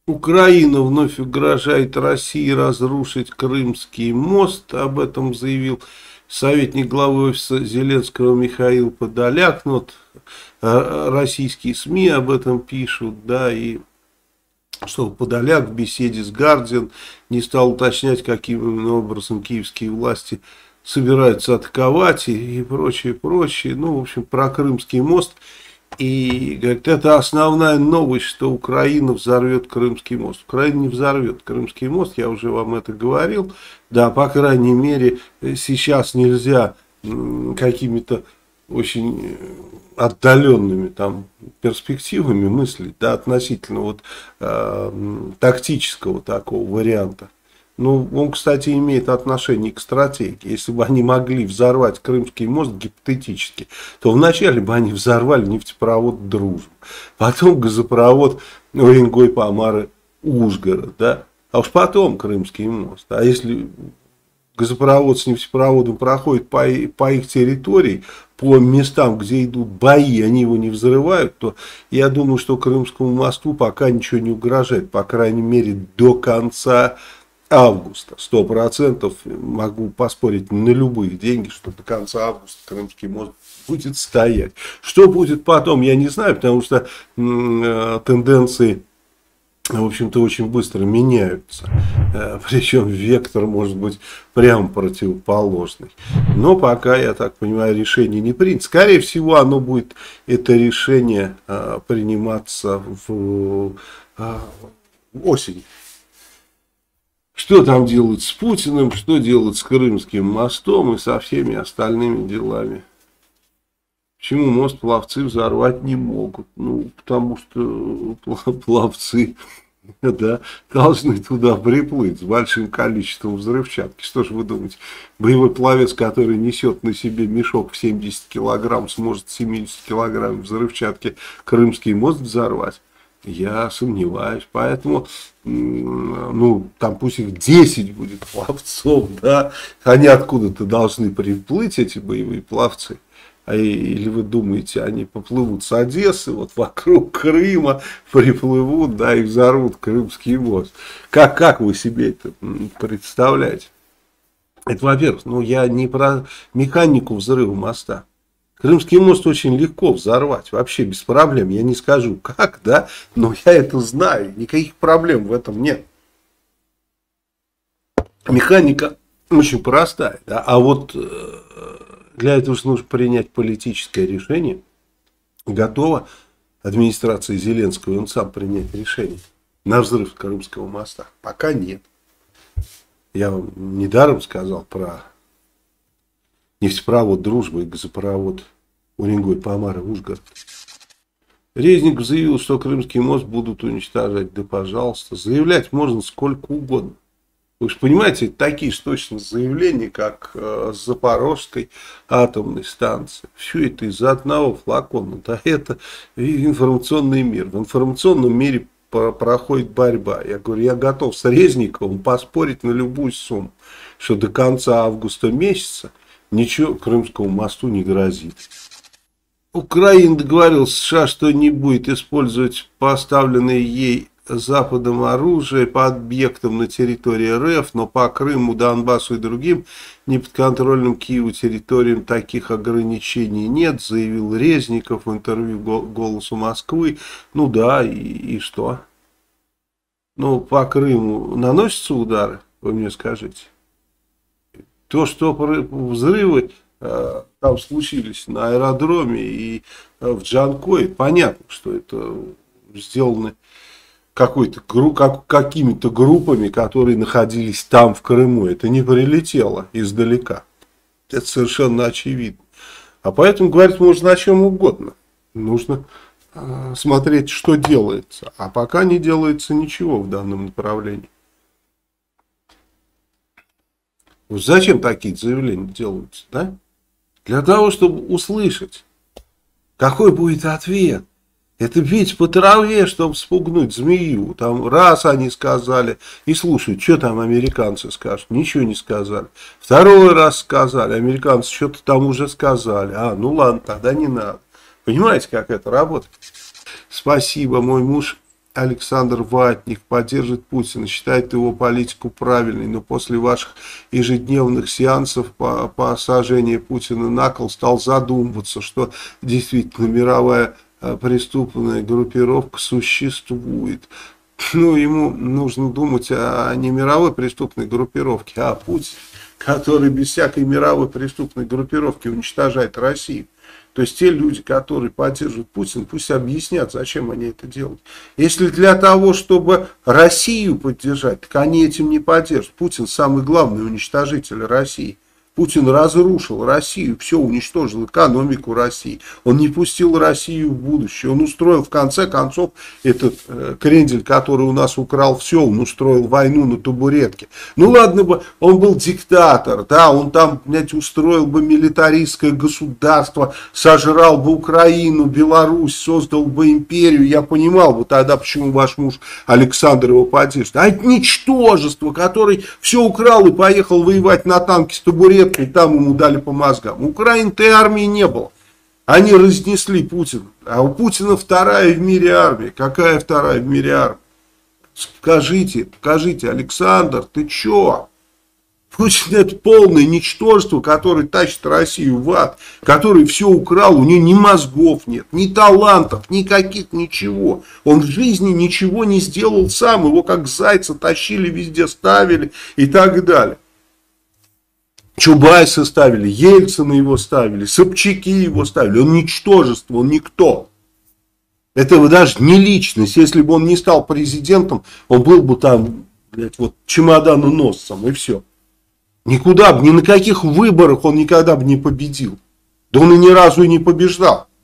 Украина вновь угрожает России разрушить Крымский мост. Об этом заявил советник главы офиса Зеленского Михаил Подоляк. Ну, вот, российские СМИ об этом пишут, да, и что Подоляк в беседе с Гардиан не стал уточнять, каким именно образом киевские власти собираются атаковать и прочее, прочее. Ну, в общем, про Крымский мост. И говорит, это основная новость, что Украина взорвет Крымский мост. Украина не взорвет Крымский мост, я уже вам это говорил. Да, по крайней мере, сейчас нельзя какими-то очень отдаленными там перспективами мыслить, да, относительно вот тактического такого варианта. Ну, он, кстати, имеет отношение к стратегии. Если бы они могли взорвать Крымский мост гипотетически, то вначале бы они взорвали нефтепровод «Дружба», потом газопровод Уренгой-Помары-Ужгород, да, а уж потом Крымский мост. А если газопровод с нефтепроводом проходит по их территории, по местам, где идут бои, они его не взрывают, то я думаю, что Крымскому мосту пока ничего не угрожает, по крайней мере, до конца августа. 100% могу поспорить на любые деньги, что до конца августа Крымский мост будет стоять. Что будет потом, я не знаю, потому что тенденции, в общем-то, очень быстро меняются. Причем вектор может быть прямо противоположный. Но пока, я так понимаю, решение не принято. Скорее всего, оно будет, это решение, приниматься в осень. Что там делать с Путиным, что делать с Крымским мостом и со всеми остальными делами. Почему мост пловцы взорвать не могут? Ну, потому что пловцы, да, должны туда приплыть с большим количеством взрывчатки. Что же вы думаете, боевой пловец, который несет на себе мешок в 70 килограмм, сможет 70 килограмм взрывчатки Крымский мост взорвать? Я сомневаюсь, поэтому, ну, там пусть их 10 будет пловцов, да, они откуда-то должны приплыть, эти боевые пловцы. Или вы думаете, они поплывут с Одессы, вот вокруг Крыма приплывут, да, и взорвут Крымский мост. Как вы себе это представляете? Это, во-первых, ну, я не про механику взрыва моста. Крымский мост очень легко взорвать, вообще без проблем. Я не скажу как, да, но я это знаю. Никаких проблем в этом нет. Механика очень простая, да, а вот для этого же нужно принять политическое решение. Готова администрация Зеленского, и он сам принять решение на взрыв Крымского моста? Пока нет. Я вам недаром сказал про нефтепровод «Дружба» и газопровод Уренгой-Помары-Ужгород. Резников заявил, что Крымский мост будут уничтожать. Да пожалуйста. Заявлять можно сколько угодно. Вы же понимаете, такие же точно заявления, как с Запорожской атомной станции. Все это из-за одного флакона. Да, это информационный мир. В информационном мире проходит борьба. Я говорю, я готов с Резниковым поспорить на любую сумму, что до конца августа месяца ничего Крымскому мосту не грозит. Украина договорилась с США, что не будет использовать поставленные ей Западом оружие по объектам на территории РФ, но по Крыму, Донбассу и другим неподконтрольным Киеву территориям таких ограничений нет, заявил Резников в интервью «Голосу Москвы». Ну да, и что? Ну, по Крыму наносятся удары, вы мне скажите? То, что взрывы там случились на аэродроме и в Джанкое, понятно, что это сделано какими-то группами, которые находились там, в Крыму. Это не прилетело издалека. Это совершенно очевидно. А поэтому говорить можно о чем угодно. Нужно смотреть, что делается. А пока не делается ничего в данном направлении. Вот зачем такие заявления делаются, да? Для того, чтобы услышать, какой будет ответ. Это бить по траве, чтобы спугнуть змею. Там раз они сказали, и слушай, что там американцы скажут? Ничего не сказали. Второй раз сказали, американцы что-то там уже сказали. Ну ладно, тогда не надо. Понимаете, как это работает? Спасибо, мой муж Александр Ватник поддерживает Путина, считает его политику правильной, но после ваших ежедневных сеансов по осаждению Путина на кол стал задумываться, что действительно мировая преступная группировка существует. Ну, ему нужно думать о не мировой преступной группировке, а о Путине, который без всякой мировой преступной группировки уничтожает Россию. То есть те люди, которые поддерживают Путина, пусть объяснят, зачем они это делают. Если для того, чтобы Россию поддержать, так они этим не поддержат. Путин самый главный уничтожитель России. Путин разрушил Россию, все уничтожил, экономику России. Он не пустил Россию в будущее. Он устроил, в конце концов, этот крендель, который у нас украл все, он устроил войну на табуретке. Ну ладно бы, он был диктатор, да, он там, блядь, устроил бы милитаристское государство, сожрал бы Украину, Беларусь, создал бы империю. Я понимал бы тогда, почему ваш муж Александр его поддерживает. А это ничтожество, который все украл и поехал воевать на танке с табуреткой. И там ему дали по мозгам. У Украины-то и армии не было. Они разнесли Путина. А у Путина вторая в мире армия. Какая вторая в мире армия? Покажите, Александр, ты чё? Путин это полное ничтожество, которое тащит Россию в ад, который все украл, у него ни мозгов нет, ни талантов, никаких, ничего. Он в жизни ничего не сделал сам, его как зайца тащили, везде ставили и так далее. Чубайса ставили, Ельцина его ставили, Собчаки его ставили. Он ничтожество, он никто. Это даже не личность. Если бы он не стал президентом, он был бы там, блядь, вот чемоданоносцем и все. Никуда бы, ни на каких выборах он никогда бы не победил. Да он и ни разу и не побеждал.